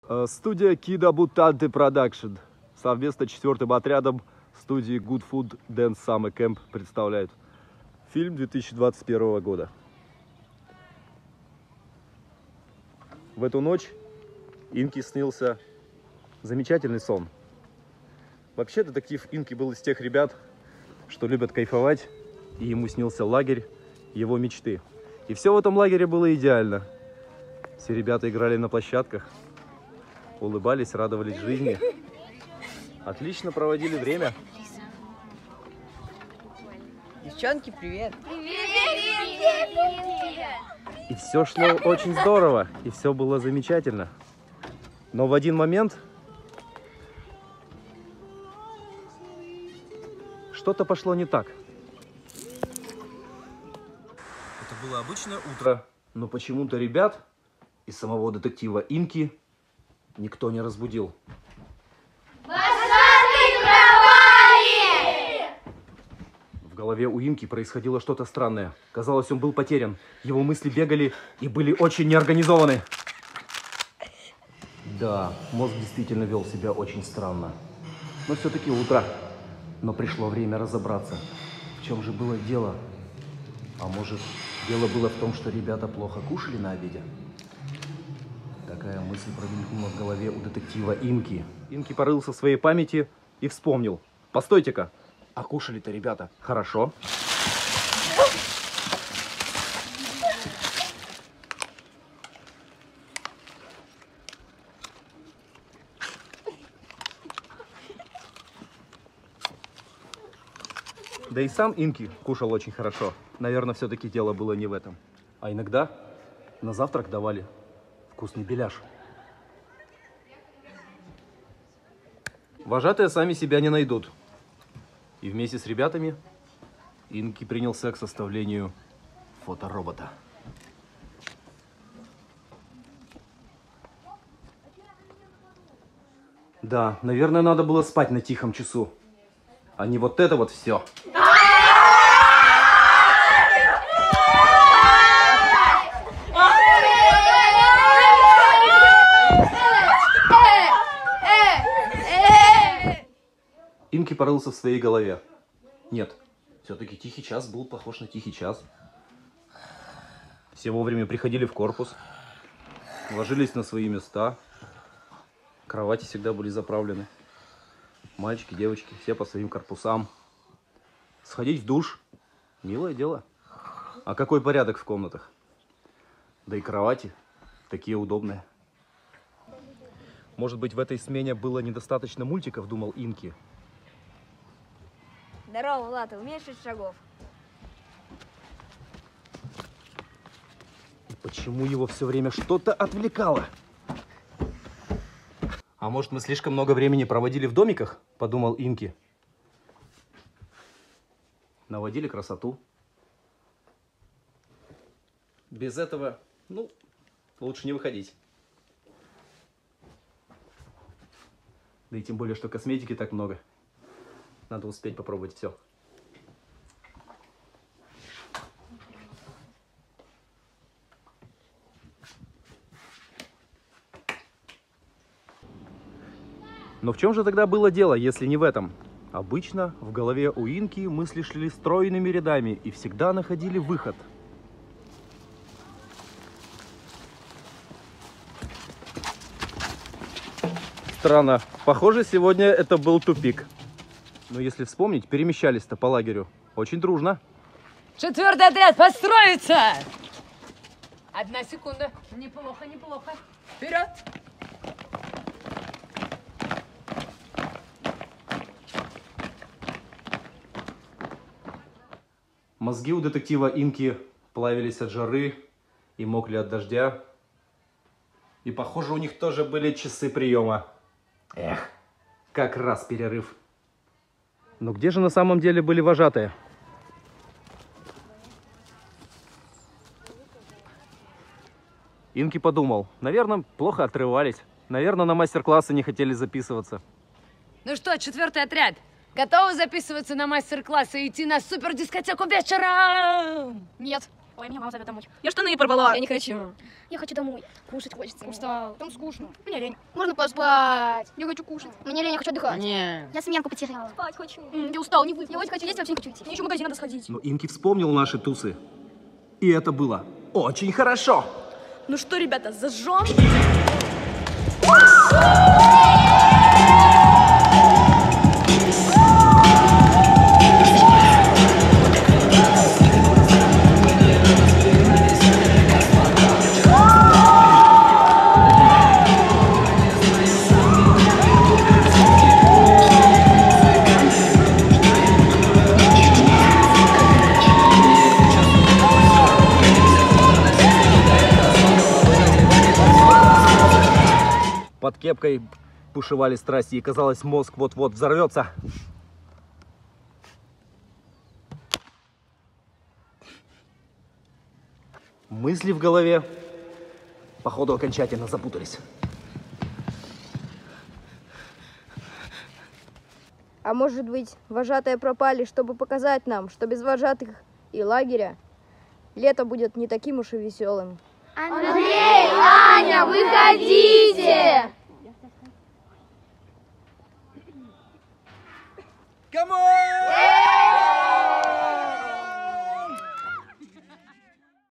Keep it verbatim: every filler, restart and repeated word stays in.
Студия Kida Butante Production совместно с четвертым отрядом студии Good Food Dance Summer Camp представляют фильм две тысячи двадцать первого года. В эту ночь Инке снился замечательный сон. Вообще детектив Инки был из тех ребят, что любят кайфовать, и ему снился лагерь его мечты. И все в этом лагере было идеально. Все ребята играли на площадках, улыбались, радовались жизни. Отлично проводили время. Девчонки, привет! Привет, привет, привет! И все шло очень здорово, и все было замечательно. Но в один момент что-то пошло не так. Это было обычное утро, но почему-то ребят и самого детектива Инки никто не разбудил. В голове у Инки происходило что-то странное. Казалось, он был потерян. Его мысли бегали и были очень неорганизованы. Да, мозг действительно вел себя очень странно. Но все-таки утро. Но пришло время разобраться, в чем же было дело. А может, дело было в том, что ребята плохо кушали на обеде? Такая мысль промелькнула в голове у детектива Инки. Инки порылся в своей памяти и вспомнил. Постойте-ка, а кушали-то ребята хорошо? Да и сам Инки кушал очень хорошо. Наверное, все-таки дело было не в этом. А иногда на завтрак давали вкусный беляш. Вожатые сами себя не найдут. И вместе с ребятами Инки принялся к составлению фоторобота. Да, наверное, надо было спать на тихом часу, а не вот это вот все. Инки порылся в своей голове. Нет, все-таки тихий час был похож на тихий час. Все вовремя приходили в корпус, ложились на свои места. Кровати всегда были заправлены. Мальчики, девочки, все по своим корпусам. Сходить в душ – милое дело. А какой порядок в комнатах? Да и кровати такие удобные. Может быть, в этой смене было недостаточно мультиков, думал Инки. Здорово, Влад, умеешь шесть шагов? И почему его все время что-то отвлекало? А может, мы слишком много времени проводили в домиках? Подумал Инки. Наводили красоту. Без этого, ну, лучше не выходить. Да и тем более, что косметики так много. Надо успеть попробовать все. Но в чем же тогда было дело, если не в этом? Обычно в голове у Инки мысли шли стройными рядами и всегда находили выход. Странно. Похоже, сегодня это был тупик. Но если вспомнить, перемещались-то по лагерю очень дружно. Четвертый отряд, построиться! Одна секунда. Неплохо, неплохо. Вперед! Мозги у детектива Инки плавились от жары и мокли от дождя. И, похоже, у них тоже были часы приема. Эх, как раз перерыв. Но где же на самом деле были вожатые? Инки подумал, наверное, плохо отрывались. Наверное, на мастер-классы не хотели записываться. Ну что, четвертый отряд, готовы записываться на мастер-класс и идти на супер дискотеку вечером? Нет. Ой, меня мама зовет домой. Я штаны порвала. Я не хочу. Я хочу домой. Кушать хочется. Устал. Там скучно. Мне лень. Можно поспать. Я хочу кушать. Мне лень, я хочу отдыхать. Не. Я сменку потеряла. Спать хочу. М, я устал, не выйду. Я очень хочу есть, вообще не хочу идти. Мне еще в магазин надо сходить. Но Инки вспомнил наши тусы. И это было очень хорошо. Ну что, ребята, зажжем? Под кепкой бушевали страсти, и казалось, мозг вот-вот взорвется. Мысли в голове, походу, окончательно запутались. А может быть, вожатые пропали, чтобы показать нам, что без вожатых и лагеря лето будет не таким уж и веселым. Андрей, Аня, выходите! Камон!